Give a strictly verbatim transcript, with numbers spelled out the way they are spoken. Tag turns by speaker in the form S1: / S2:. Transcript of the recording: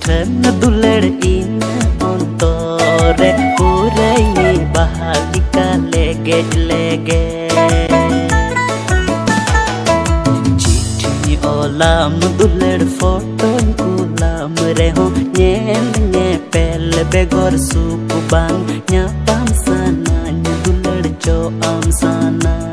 S1: Kan dular in ontore purai bahalika lege lege Chithi olam dular photo kulam reho nyel nye pel begor suku bang nyapam sana dular cho am sana